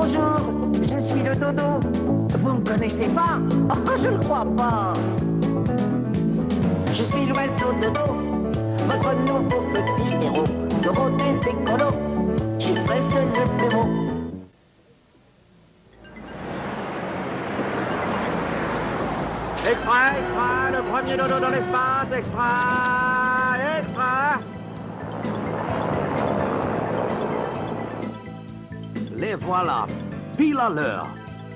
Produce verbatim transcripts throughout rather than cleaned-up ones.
Bonjour, je suis le dodo. Vous me connaissez pas? Oh, je le crois pas. Je suis l'oiseau dodo, votre nouveau petit héros. Zorro des écolos, je suis presque le plus beau. Extra, extra, le premier dodo dans l'espace, extra, extra. Les voilà, pile à l'heure.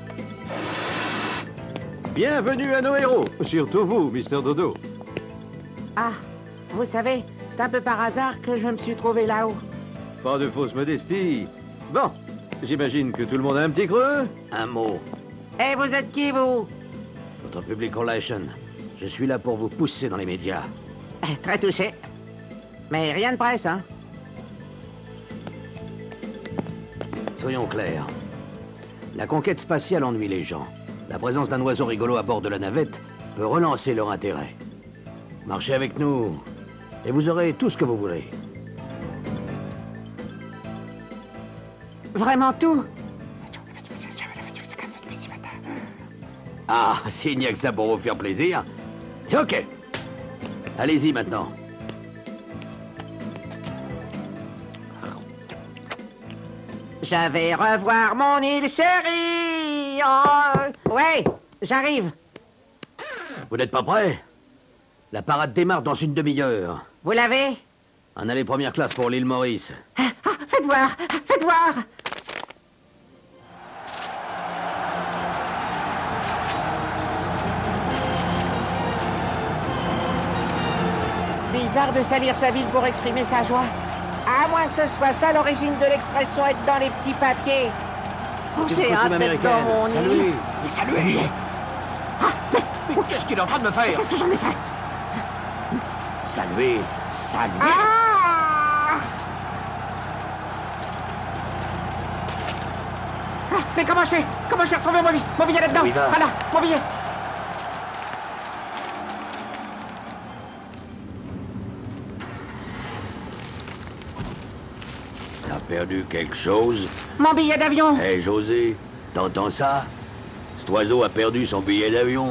Bienvenue à nos héros, surtout vous, Mister Dodo. Ah, vous savez, c'est un peu par hasard que je me suis trouvé là-haut. Pas de fausse modestie. Bon, j'imagine que tout le monde a un petit creux. Un mot. Eh, vous êtes qui, vous? Notre Public Relation. Je suis là pour vous pousser dans les médias. Eh, très touché. Mais rien de presse, hein? Soyons clairs. La conquête spatiale ennuie les gens. La présence d'un oiseau rigolo à bord de la navette peut relancer leur intérêt. Marchez avec nous, et vous aurez tout ce que vous voulez. Vraiment tout? Ah, s'il n'y a que ça pour vous faire plaisir, c'est OK. Allez-y maintenant. Je vais revoir mon île chérie. Oh, ouais, j'arrive. Vous n'êtes pas prêts? La parade démarre dans une demi-heure. Vous l'avez? Un aller première classe pour l'île Maurice. Ah, ah, faites voir, faites voir. Bizarre de salir sa ville pour exprimer sa joie. À moins que ce soit ça l'origine de l'expression être dans les petits papiers. J'ai un tête dans mon île. Saluez. Mais saluez. Ah, mais, Mais qu'est-ce qu'il est en train de me faire? qu'est-ce que j'en ai fait? Saluez. Saluez. Ah! Ah, mais comment je fais? Comment je vais retrouver mon billet? Mon billet là-dedans? On y va. Voilà, mon billet. T'as perdu quelque chose? Mon billet d'avion. Hé, hey, José, t'entends ça? Cet oiseau a perdu son billet d'avion.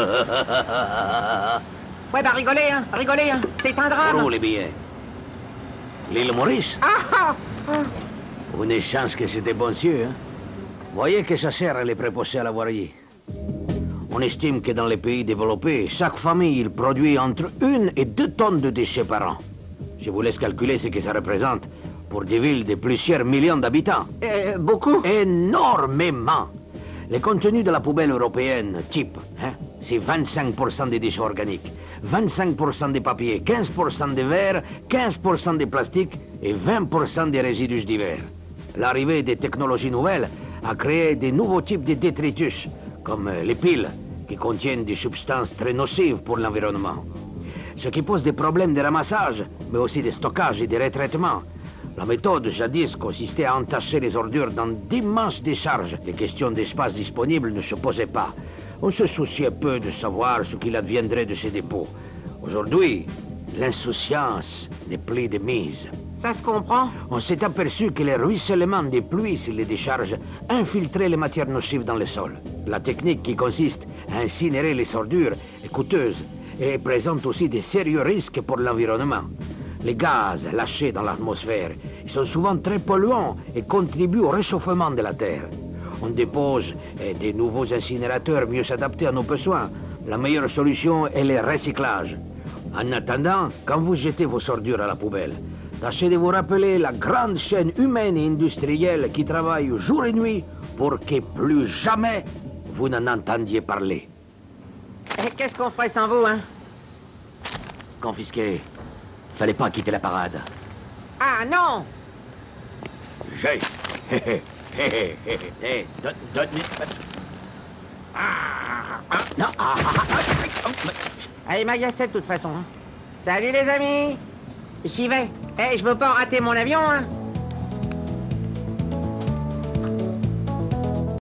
Ouais, bah rigolez, hein, rigolez, hein. C'est un drame. Pour où les billets? L'île Maurice? Ah, ah, ah. On échange que c'était bon cieux, hein? Voyez que ça sert à les préposer à la voirie. On estime que dans les pays développés, chaque famille il produit entre une et deux tonnes de déchets par an. Je vous laisse calculer ce que ça représente pour des villes de plusieurs millions d'habitants. Euh, beaucoup. Énormément. Les contenus de la poubelle européenne, type, hein, c'est vingt-cinq pour cent des déchets organiques, vingt-cinq pour cent des papiers, quinze pour cent des verres, quinze pour cent des plastiques et vingt pour cent des résidus divers. L'arrivée des technologies nouvelles a créé de nouveaux types de détritus, comme les piles, qui contiennent des substances très nocives pour l'environnement. Ce qui pose des problèmes de ramassage, mais aussi de stockage et de retraitement. La méthode jadis consistait à entacher les ordures dans d'immenses décharges. Les questions d'espace disponible ne se posaient pas. On se souciait peu de savoir ce qu'il adviendrait de ces dépôts. Aujourd'hui, l'insouciance n'est plus de mise. Ça se comprend. On s'est aperçu que les ruissellements des pluies sur les décharges infiltraient les matières nocives dans le sol. La technique qui consiste à incinérer les ordures est coûteuse et présente aussi de sérieux risques pour l'environnement. Les gaz lâchés dans l'atmosphère sont souvent très polluants et contribuent au réchauffement de la Terre. On dépose eh, des nouveaux incinérateurs mieux adaptés à nos besoins. La meilleure solution est le recyclage. En attendant, quand vous jetez vos ordures à la poubelle, tâchez de vous rappeler la grande chaîne humaine et industrielle qui travaille jour et nuit pour que plus jamais vous n'en entendiez parler. Et qu'est-ce qu'on ferait sans vous, hein? Confisqué. Fallait pas quitter la parade. Ah, non! J'ai. Hé hé hé hé hé. Donne, donne. Ah, ah, non. Ah, ah, ah, Ah, il m'agaçait de toute façon. Hein. Salut les amis! J'y vais. Eh, je veux pas rater mon avion, hein?